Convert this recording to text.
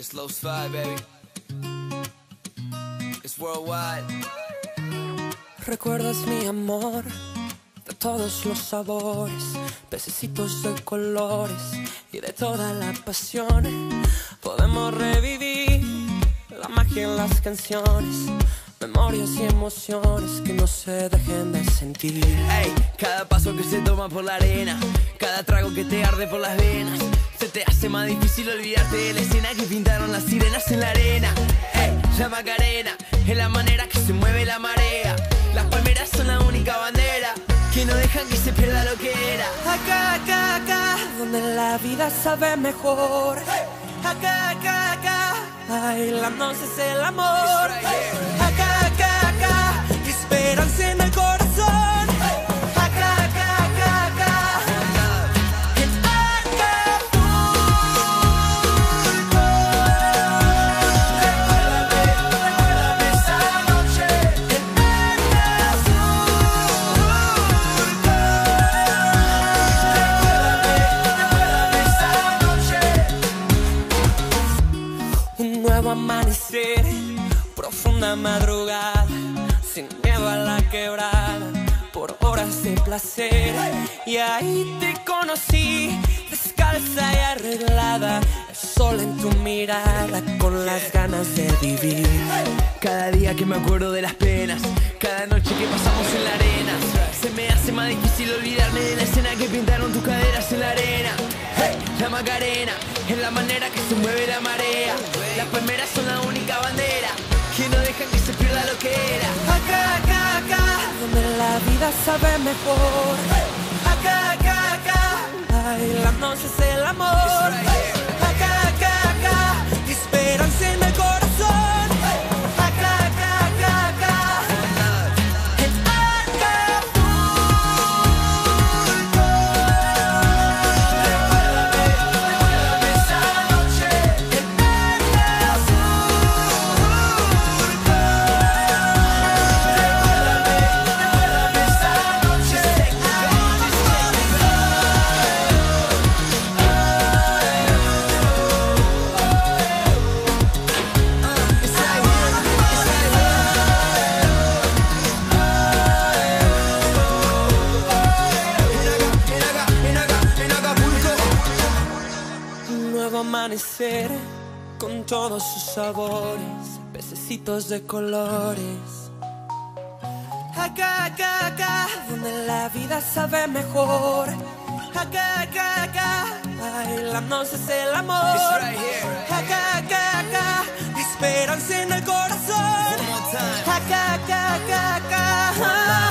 It's Low Slide, baby. It's worldwide. Recuerdas mi amor de todos los sabores, pececitos de colores y de toda la pasión. Podemos revivir la magia en las canciones, memorias y emociones que no se dejen de sentir. Ey, cada paso que se toma por la arena, cada trago que te arde por las venas, se te hace más difícil olvidarte de la escena que pintaron las sirenas en la arena. Ey, la Macarena es la manera que se mueve la marea. Las palmeras son la única bandera que no dejan que se pierda lo que era. Acá, acá, acá, donde la vida sabe mejor. Acá, acá, acá, bailamos es el amor. Acá, acá, acá, esperanza en el corazón. Acá, acá, acá, acá, en Acapulco. Recuérdame esa noche en Recuérdame esa noche. Un nuevo amanecer, profunda madrugada, sin miedo a la quebrada, por horas de placer. Y ahí te conocí, descalza y arreglada, el sol en tu mirada, con las ganas de vivir. Cada día que me acuerdo de las penas, cada noche que pasamos en la arena, se me hace más difícil olvidarme de la escena que pintaron tus caderas en la arena. Hey, la Macarena es la manera que se mueve la marea. Las palmeras son la única bandera que no dejan que se pierda lo que era. Acá, acá, acá, donde la vida sabe mejor. Acá, acá, acá, bailamos es el amor. Acá, acá, acá, esperanza en el corazón. Acá, acá, acá, acá, en Acapulco. Recuérdame esa noche en Recuérdame esa noche. Un nuevo amanecer con todos sus sabores, pececitos de colores. Acá, acá, acá, donde la vida sabe mejor. Acá, acá, acá, bailamos es el amor. Acá, acá, acá, esperanza en el corazón. Acá, acá, acá, acá.